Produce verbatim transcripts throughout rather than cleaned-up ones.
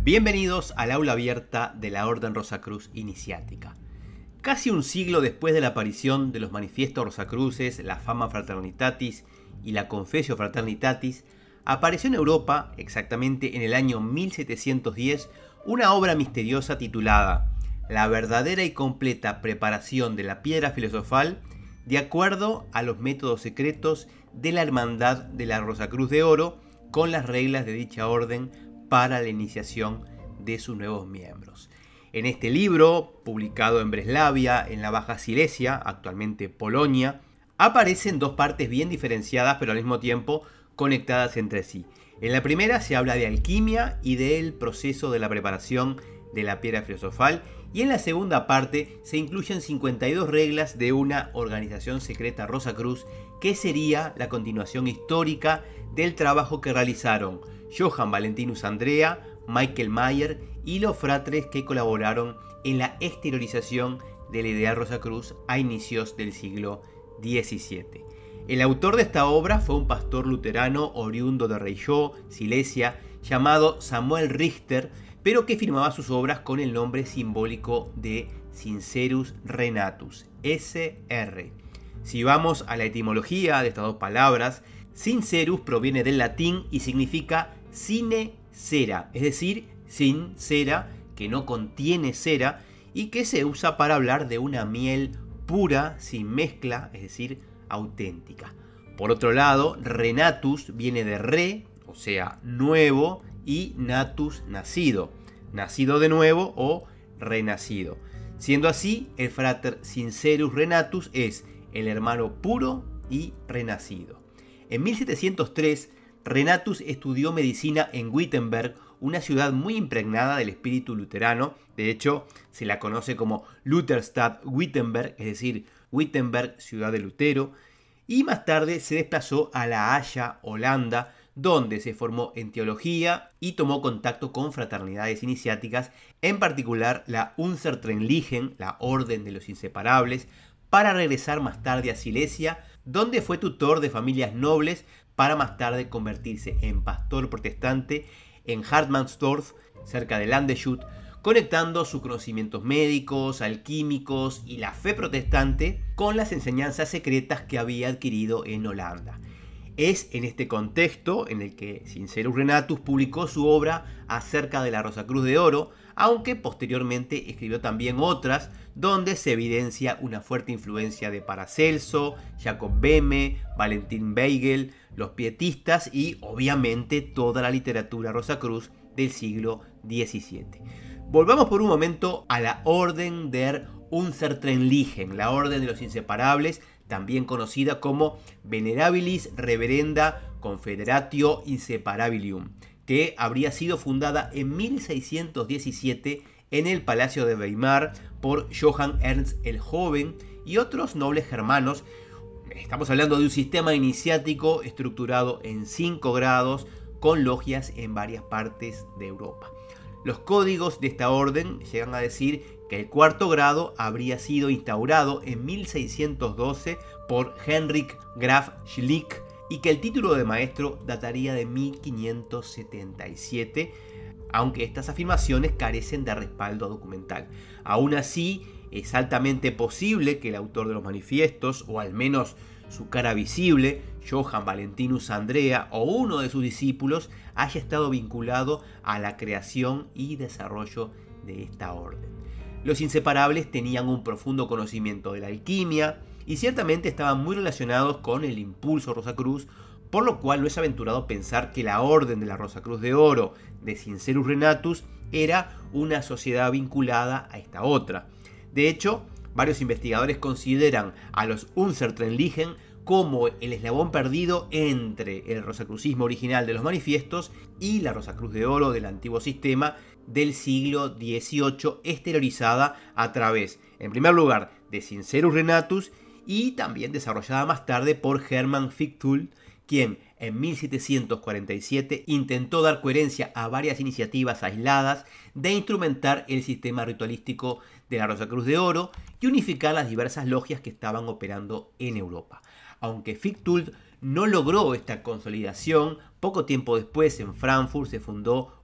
Bienvenidos al aula abierta de la Orden Rosacruz Iniciática. Casi un siglo después de la aparición de los Manifiestos Rosacruces, la Fama Fraternitatis y la Confessio Fraternitatis, apareció en Europa, exactamente en el año mil setecientos diez, una obra misteriosa titulada La verdadera y completa preparación de la piedra filosofal de acuerdo a los métodos secretos de la Hermandad de la Rosacruz de Oro, con las reglas de dicha orden para la iniciación de sus nuevos miembros. En este libro, publicado en Breslavia, en la Baja Silesia, actualmente Polonia, aparecen dos partes bien diferenciadas pero al mismo tiempo conectadas entre sí. En la primera se habla de alquimia y del proceso de la preparación de la piedra filosofal, y en la segunda parte se incluyen cincuenta y dos reglas de una organización secreta Rosacruz que sería la continuación histórica del trabajo que realizaron Johann Valentinus Andrea, Michael Mayer y los fratres que colaboraron en la exteriorización de la idea Rosacruz a inicios del siglo diecisiete. El autor de esta obra fue un pastor luterano oriundo de Reijó, Silesia, llamado Samuel Richter, pero que firmaba sus obras con el nombre simbólico de Sincerus Renatus, S R. Si vamos a la etimología de estas dos palabras, Sincerus proviene del latín y significa sine cera, es decir, sin cera, que no contiene cera, y que se usa para hablar de una miel pura, sin mezcla, es decir, auténtica. Por otro lado, Renatus viene de re, o sea, nuevo, y natus, nacido, nacido de nuevo o renacido. Siendo así, el frater Sincerus Renatus es el hermano puro y renacido. En mil setecientos tres, Renatus estudió medicina en Wittenberg, una ciudad muy impregnada del espíritu luterano. De hecho, se la conoce como Lutherstadt Wittenberg, es decir, Wittenberg, ciudad de Lutero. Y más tarde se desplazó a La Haya, Holanda, donde se formó en teología y tomó contacto con fraternidades iniciáticas, en particular la Unzertrenlichen, la Orden de los Inseparables, para regresar más tarde a Silesia, donde fue tutor de familias nobles, para más tarde convertirse en pastor protestante en Hartmannsdorf, cerca de Landeshut, conectando sus conocimientos médicos, alquímicos y la fe protestante con las enseñanzas secretas que había adquirido en Holanda. Es en este contexto en el que Sincerus Renatus publicó su obra acerca de la Rosacruz de Oro, aunque posteriormente escribió también otras donde se evidencia una fuerte influencia de Paracelso, Jacob Böhme, Valentin Weigel, los pietistas y obviamente toda la literatura Rosacruz del siglo diecisiete. Volvamos por un momento a la Orden der Unzertrenlichen, la Orden de los Inseparables, también conocida como Venerabilis Reverenda Confederatio Inseparabilium, que habría sido fundada en mil seiscientos diecisiete en el Palacio de Weimar por Johann Ernst el Joven y otros nobles germanos. Estamos hablando de un sistema iniciático estructurado en cinco grados con logias en varias partes de Europa. Los códigos de esta orden llegan a decir que el cuarto grado habría sido instaurado en mil seiscientos doce por Heinrich Graf Schlick y que el título de maestro dataría de mil quinientos setenta y siete, aunque estas afirmaciones carecen de respaldo documental. Aún así, es altamente posible que el autor de los manifiestos, o al menos su cara visible, Johann Valentinus Andrea o uno de sus discípulos, haya estado vinculado a la creación y desarrollo de esta orden. Los inseparables tenían un profundo conocimiento de la alquimia y ciertamente estaban muy relacionados con el impulso Rosacruz, por lo cual no es aventurado pensar que la Orden de la Rosacruz de Oro de Sincerus Renatus era una sociedad vinculada a esta otra. De hecho, varios investigadores consideran a los Unzertrenlichen como el eslabón perdido entre el rosacrucismo original de los manifiestos y la Rosacruz de Oro del antiguo sistema del siglo dieciocho, exteriorizada a través, en primer lugar, de Sincerus Renatus y también desarrollada más tarde por Hermann Fichtel, quien en mil setecientos cuarenta y siete intentó dar coherencia a varias iniciativas aisladas de instrumentar el sistema ritualístico de la Rosacruz de Oro y unificar las diversas logias que estaban operando en Europa. Aunque Fichtel no logró esta consolidación, poco tiempo después en Frankfurt se fundó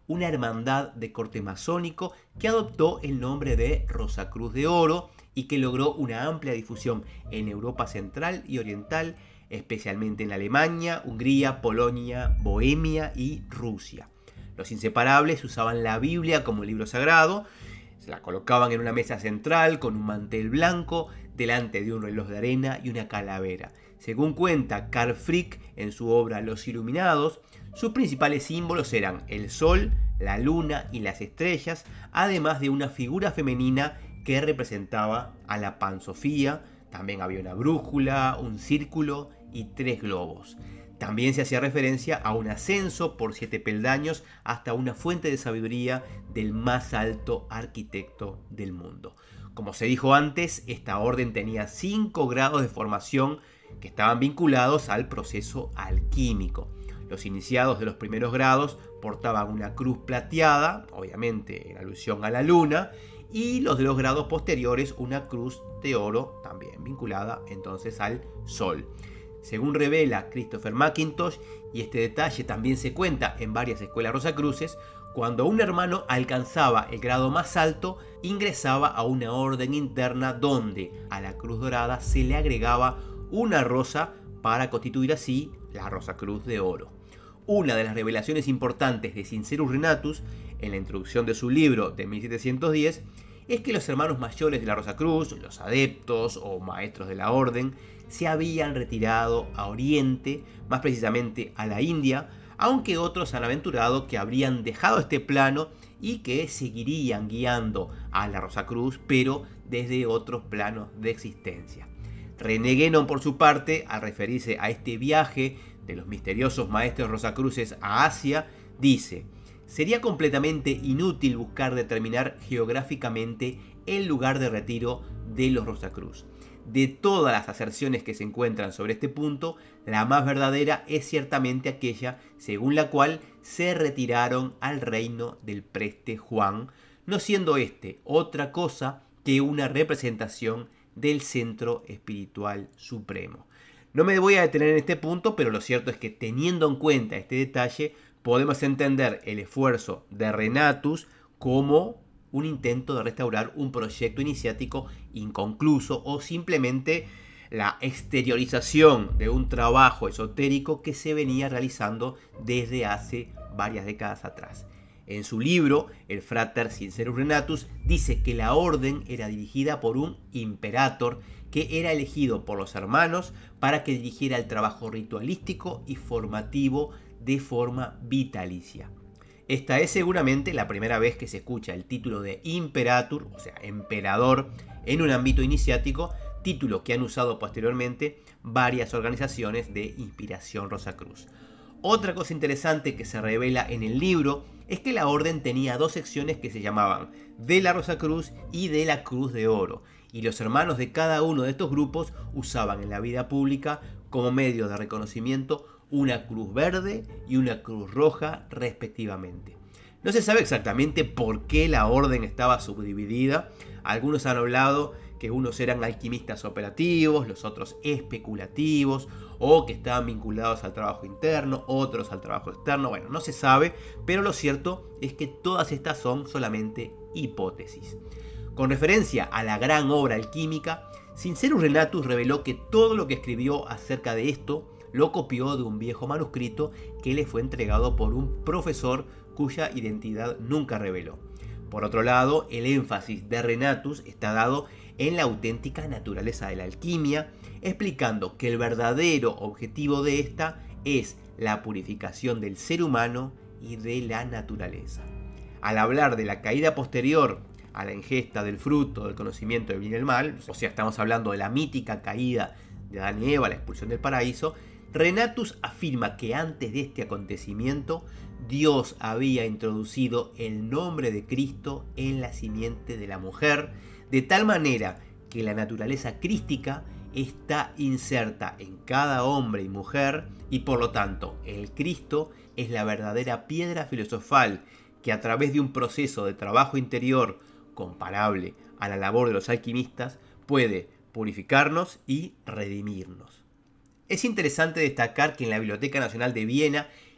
una hermandad de corte masónico que adoptó el nombre de Rosacruz de Oro y que logró una amplia difusión en Europa Central y Oriental, especialmente en Alemania, Hungría, Polonia, Bohemia y Rusia. Los inseparables usaban la Biblia como libro sagrado, se la colocaban en una mesa central con un mantel blanco, delante de un reloj de arena y una calavera. Según cuenta Carl Frick en su obra Los Iluminados, sus principales símbolos eran el sol, la luna y las estrellas, además de una figura femenina que representaba a la Pansofía. También había una brújula, un círculo y tres globos. También se hacía referencia a un ascenso por siete peldaños hasta una fuente de sabiduría del más alto arquitecto del mundo. Como se dijo antes, esta orden tenía cinco grados de formación que estaban vinculados al proceso alquímico. Los iniciados de los primeros grados portaban una cruz plateada, obviamente en alusión a la luna, y los de los grados posteriores una cruz de oro, también vinculada entonces al sol. Según revela Christopher McIntosh, y este detalle también se cuenta en varias escuelas rosacruces, cuando un hermano alcanzaba el grado más alto, ingresaba a una orden interna donde a la cruz dorada se le agregaba una rosa para constituir así la Rosacruz de Oro. Una de las revelaciones importantes de Sincerus Renatus, en la introducción de su libro de mil setecientos diez, es que los hermanos mayores de la Rosacruz, los adeptos o maestros de la orden, se habían retirado a Oriente, más precisamente a la India, aunque otros han aventurado que habrían dejado este plano y que seguirían guiando a la Rosacruz, pero desde otros planos de existencia. René Guénon, por su parte, al referirse a este viaje de los misteriosos maestros rosacruces a Asia, dice: sería completamente inútil buscar determinar geográficamente el lugar de retiro de los Rosacruz. De todas las aserciones que se encuentran sobre este punto, la más verdadera es ciertamente aquella según la cual se retiraron al reino del preste Juan, no siendo este otra cosa que una representación del centro espiritual supremo. No me voy a detener en este punto, pero lo cierto es que teniendo en cuenta este detalle, podemos entender el esfuerzo de Renatus como un intento de restaurar un proyecto iniciático inconcluso o simplemente la exteriorización de un trabajo esotérico que se venía realizando desde hace varias décadas atrás. En su libro, el Frater Sincerus Renatus dice que la orden era dirigida por un imperator que era elegido por los hermanos para que dirigiera el trabajo ritualístico y formativo de forma vitalicia. Esta es seguramente la primera vez que se escucha el título de Imperator, o sea, emperador, en un ámbito iniciático, título que han usado posteriormente varias organizaciones de inspiración Rosacruz. Otra cosa interesante que se revela en el libro es que la orden tenía dos secciones que se llamaban de la Rosacruz y de la Cruz de Oro, y los hermanos de cada uno de estos grupos usaban en la vida pública como medio de reconocimiento una cruz verde y una cruz roja respectivamente. No se sabe exactamente por qué la orden estaba subdividida. Algunos han hablado que unos eran alquimistas operativos, los otros especulativos, o que estaban vinculados al trabajo interno, otros al trabajo externo. Bueno, no se sabe, pero lo cierto es que todas estas son solamente hipótesis. Con referencia a la gran obra alquímica, Sincerus Renatus reveló que todo lo que escribió acerca de esto lo copió de un viejo manuscrito que le fue entregado por un profesor cuya identidad nunca reveló. Por otro lado, el énfasis de Renatus está dado en la auténtica naturaleza de la alquimia, explicando que el verdadero objetivo de esta es la purificación del ser humano y de la naturaleza. Al hablar de la caída posterior a la ingesta del fruto del conocimiento del bien y el mal, o sea, estamos hablando de la mítica caída de Adán y Eva, la expulsión del paraíso, Renatus afirma que antes de este acontecimiento, Dios había introducido el nombre de Cristo en la simiente de la mujer, de tal manera que la naturaleza crística está inserta en cada hombre y mujer, y por lo tanto el Cristo es la verdadera piedra filosofal que a través de un proceso de trabajo interior comparable a la labor de los alquimistas puede purificarnos y redimirnos. Es interesante destacar que en la Biblioteca Nacional de Viena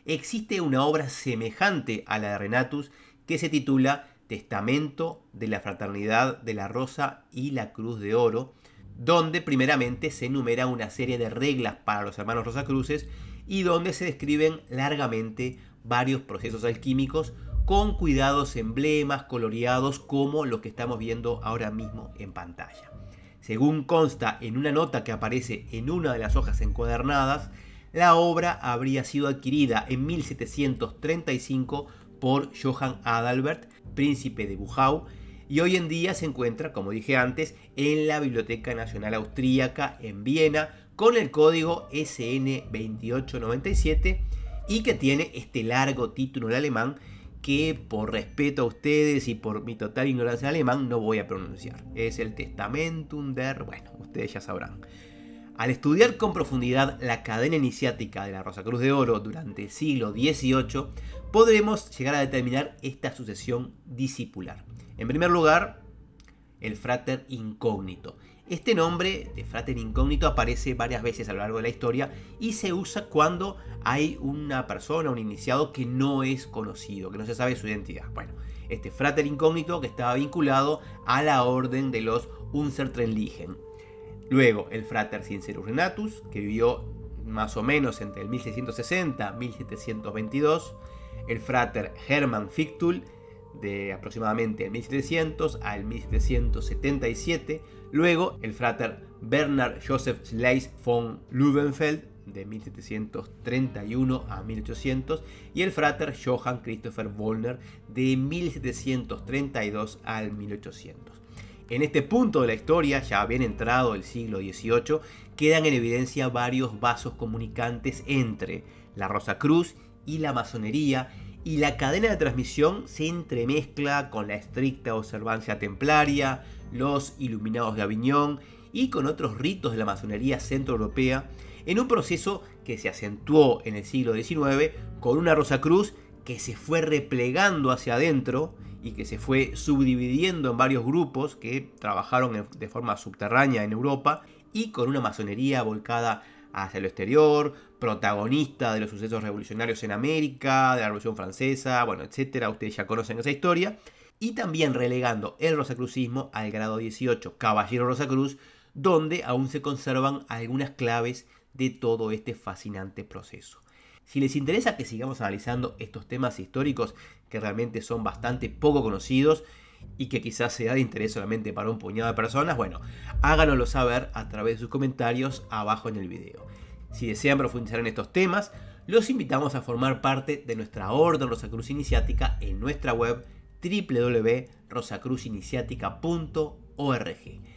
existe una obra semejante a la de Renatus que se titula Testamento de la Fraternidad de la Rosa y la Cruz de Oro, donde primeramente se enumera una serie de reglas para los hermanos Rosacruces y donde se describen largamente varios procesos alquímicos con cuidados emblemas coloreados como los que estamos viendo ahora mismo en pantalla. Según consta en una nota que aparece en una de las hojas encuadernadas, la obra habría sido adquirida en mil setecientos treinta y cinco por Johann Adalbert, príncipe de Buchau, y hoy en día se encuentra, como dije antes, en la Biblioteca Nacional Austríaca en Viena con el código S N veintiocho noventa y siete y que tiene este largo título en alemán que, por respeto a ustedes y por mi total ignorancia en alemán, no voy a pronunciar. Es el Testamentum der... bueno, ustedes ya sabrán. Al estudiar con profundidad la cadena iniciática de la Rosacruz de Oro durante el siglo dieciocho, podremos llegar a determinar esta sucesión discipular. En primer lugar, el Frater Incógnito. Este nombre de Frater Incógnito aparece varias veces a lo largo de la historia y se usa cuando hay una persona, un iniciado que no es conocido, que no se sabe su identidad. Bueno, este Frater Incógnito que estaba vinculado a la orden de los Unzertrennlichen. Luego el Frater Sincerus Renatus, que vivió más o menos entre el mil seiscientos sesenta y mil setecientos veintidós. El Frater Hermann Fichtel, de aproximadamente el mil setecientos al mil setecientos setenta y siete. Luego el Frater Bernhard Joseph Schleiz von Löwenfeld, de mil setecientos treinta y uno a mil ochocientos. Y el Frater Johann Christopher Wollner, de mil setecientos treinta y dos al mil ochocientos. En este punto de la historia, ya bien entrado el siglo dieciocho, quedan en evidencia varios vasos comunicantes entre la Rosacruz y la masonería, y la cadena de transmisión se entremezcla con la estricta observancia templaria, los iluminados de Aviñón y con otros ritos de la masonería centroeuropea, en un proceso que se acentuó en el siglo diecinueve con una Rosacruz que se fue replegando hacia adentro y que se fue subdividiendo en varios grupos que trabajaron de forma subterránea en Europa, y con una masonería volcada hacia lo exterior, protagonista de los sucesos revolucionarios en América, de la Revolución Francesa, bueno, etcétera. Ustedes ya conocen esa historia. Y también relegando el rosacrucismo al grado dieciocho, Caballero Rosacruz, donde aún se conservan algunas claves de todo este fascinante proceso. Si les interesa que sigamos analizando estos temas históricos que realmente son bastante poco conocidos y que quizás sea de interés solamente para un puñado de personas, bueno, háganoslo saber a través de sus comentarios abajo en el video. Si desean profundizar en estos temas, los invitamos a formar parte de nuestra Orden Rosacruz Iniciática en nuestra web w w w punto rosacruz iniciática punto org.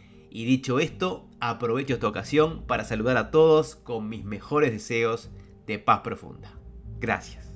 Y dicho esto, aprovecho esta ocasión para saludar a todos con mis mejores deseos de paz profunda. Gracias.